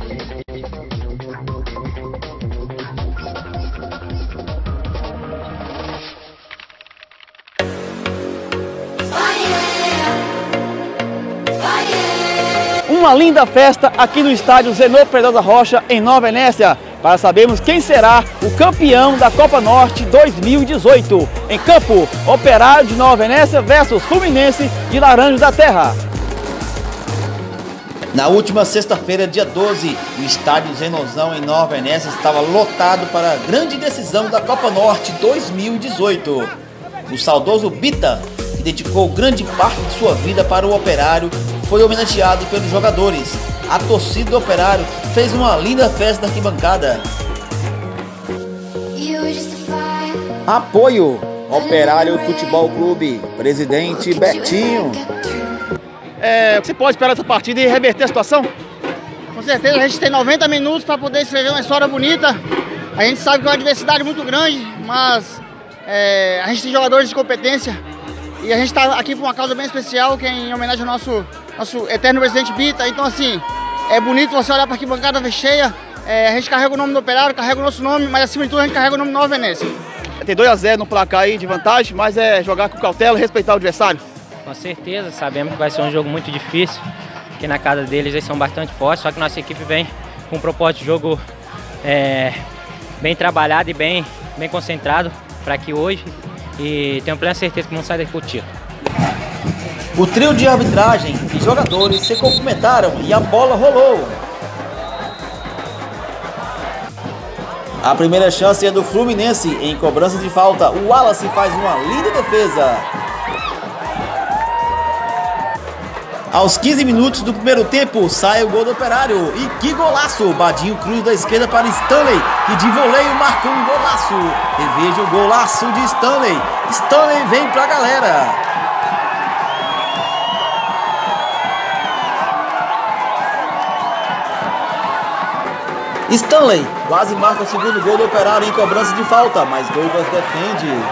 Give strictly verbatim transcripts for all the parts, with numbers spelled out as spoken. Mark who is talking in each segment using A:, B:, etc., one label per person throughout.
A: Uma linda festa aqui no estádio Zenô Pedrosa Rocha, em Nova Venécia, para sabermos quem será o campeão da Copa Norte dois mil e dezoito. Em campo, Operário de Nova Venécia versus Fluminense de Laranjos da Terra. Na última sexta-feira, dia doze, o estádio Zenozão em Nova Venécia estava lotado para a grande decisão da Copa Norte dois mil e dezoito. O saudoso Bita, que dedicou grande parte de sua vida para o Operário, foi homenageado pelos jogadores. A torcida do Operário fez uma linda festa na arquibancada. Apoio Operário Futebol Clube, presidente Betinho. É, você pode esperar essa partida e reverter a situação?
B: Com certeza, a gente tem noventa minutos para poder escrever uma história bonita. A gente sabe que é uma adversidade muito grande, mas é, a gente tem jogadores de competência. E a gente está aqui por uma causa bem especial, que é em homenagem ao nosso, nosso eterno presidente Bita. Então, assim, é bonito você olhar para aqui, bancada cheia. É, a gente carrega o nome do Operário, carrega o nosso nome, mas acima de tudo a gente carrega o nome do Nova Venécia.
A: Tem dois a zero no placar aí de vantagem, mas é jogar com cautela e respeitar o adversário.
C: Com certeza, sabemos que vai ser um jogo muito difícil, que na casa deles eles são bastante fortes, só que nossa equipe vem com um propósito de jogo é, bem trabalhado e bem, bem concentrado para que hoje, e tenho plena certeza que vamos sair daqui com o título.
A: O trio de arbitragem e jogadores se cumprimentaram e a bola rolou. A primeira chance é do Fluminense em cobrança de falta. O Wallace faz uma linda defesa. Aos quinze minutos do primeiro tempo, sai o gol do Operário. E que golaço! Badinho cruz da esquerda para Stanley, que de voleio marcou um golaço. E veja o golaço de Stanley. Stanley vem pra galera. Stanley quase marca o segundo gol do Operário em cobrança de falta, mas Douglas defende.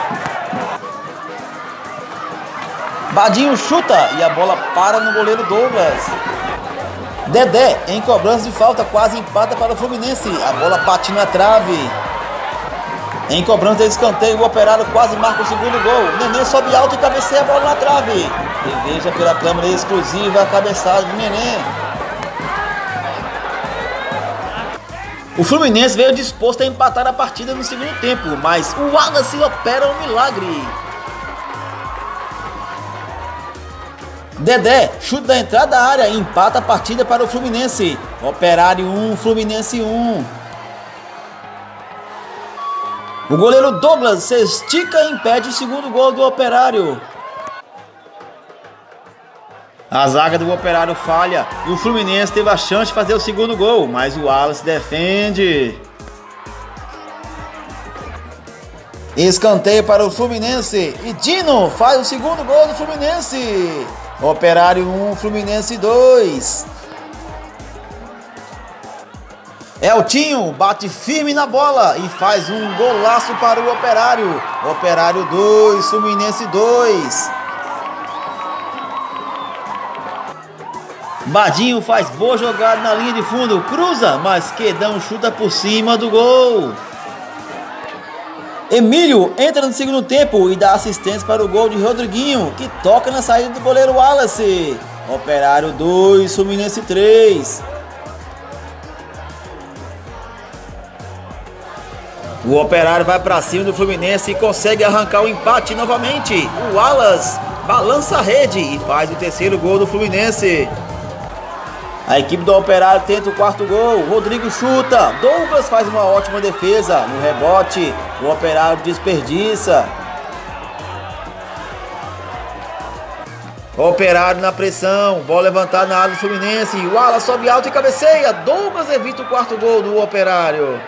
A: Badinho chuta e a bola para no goleiro Douglas. Dedé, em cobrança de falta, quase empata para o Fluminense. A bola bate na trave. Em cobrança de escanteio, o Operário quase marca o segundo gol. Nenê sobe alto e cabeceia a bola na trave. E veja pela câmera exclusiva a cabeçada do Nenê. O Fluminense veio disposto a empatar a partida no segundo tempo, mas o Wallace opera um milagre. Dedé chuta da entrada da área e empata a partida para o Fluminense. Operário um, Fluminense um. O goleiro Douglas se estica e impede o segundo gol do Operário. A zaga do Operário falha e o Fluminense teve a chance de fazer o segundo gol, mas o Wallace defende. Escanteio para o Fluminense e Dino faz o segundo gol do Fluminense. Operário um, Fluminense dois. Eltinho bate firme na bola e faz um golaço para o Operário. Operário dois, Fluminense dois. Badinho faz boa jogada na linha de fundo, cruza, mas Quedão chuta por cima do gol. Emílio entra no segundo tempo e dá assistência para o gol de Rodriguinho, que toca na saída do goleiro Wallace. Operário dois, Fluminense três. O Operário vai para cima do Fluminense e consegue arrancar o empate novamente. O Wallace balança a rede e faz o terceiro gol do Fluminense. A equipe do Operário tenta o quarto gol, Rodrigo chuta, Douglas faz uma ótima defesa, no rebote, o Operário desperdiça. Operário na pressão, bola levantada na área do Fluminense, o Wallace sobe alto e cabeceia, Douglas evita o quarto gol do Operário.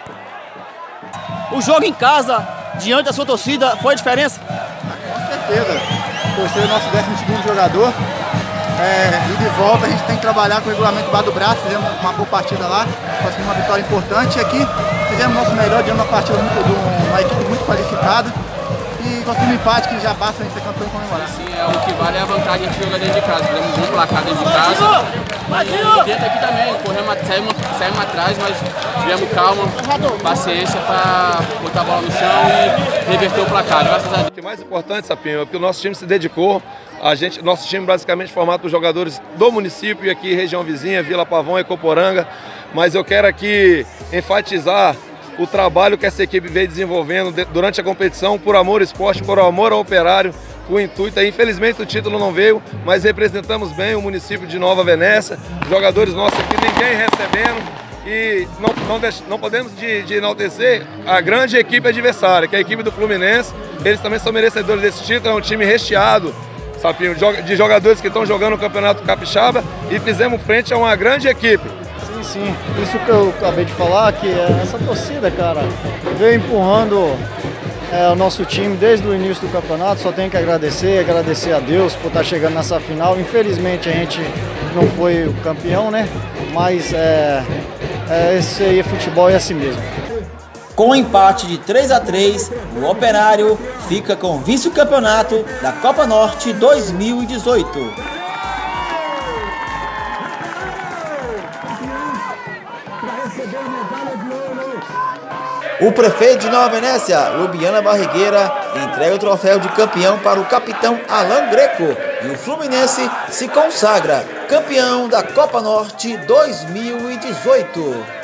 A: O jogo em casa, diante da sua torcida, foi a diferença?
D: Com certeza, torcer o nosso décimo segundo jogador. É, e de volta a gente tem que trabalhar com o regulamento debaixo do braço, fizemos uma boa partida lá, conseguimos uma vitória importante e aqui fizemos o nosso melhor diante de uma partida muito, de uma equipe muito qualificada e conseguimos um empate que já basta a gente ser campeão e comemorar.
E: Sim, é, o que vale é a vantagem de jogar dentro de casa. Fizemos um bom placar dentro de casa. E dentro aqui também, corremos, saímos, saímos atrás, mas tivemos calma, paciência para botar a bola no chão e reverter o placar, graças a Deus.
F: O que é mais importante, Sapinho, é que o nosso time se dedicou. A gente, nosso time basicamente formado por jogadores do município e aqui região vizinha, Vila Pavão e Ecoporanga. Mas eu quero aqui enfatizar o trabalho que essa equipe veio desenvolvendo durante a competição, por amor ao esporte, por amor ao operário, o intuito. Infelizmente o título não veio, mas representamos bem o município de Nova Venécia, jogadores nossos aqui, ninguém recebendo, e não, não, deix, não podemos de, de enaltecer a grande equipe adversária, que é a equipe do Fluminense. Eles também são merecedores desse título, é um time recheado, Sapinho, de jogadores que estão jogando o Campeonato Capixaba, e fizemos frente a uma grande equipe.
G: Sim, sim. Isso que eu acabei de falar, que é essa torcida, cara, veio empurrando é, o nosso time desde o início do campeonato. Só tenho que agradecer, agradecer a Deus por estar chegando nessa final. Infelizmente a gente não foi o campeão, né? Mas é, é, esse aí é futebol, é assim mesmo.
A: Com o empate de três a três, o Operário fica com o vice-campeonato da Copa Norte dois mil e dezoito. O prefeito de Nova Venécia, Lubiana Barrigueira, entrega o troféu de campeão para o capitão Alan Greco e o Fluminense se consagra campeão da Copa Norte dois mil e dezoito.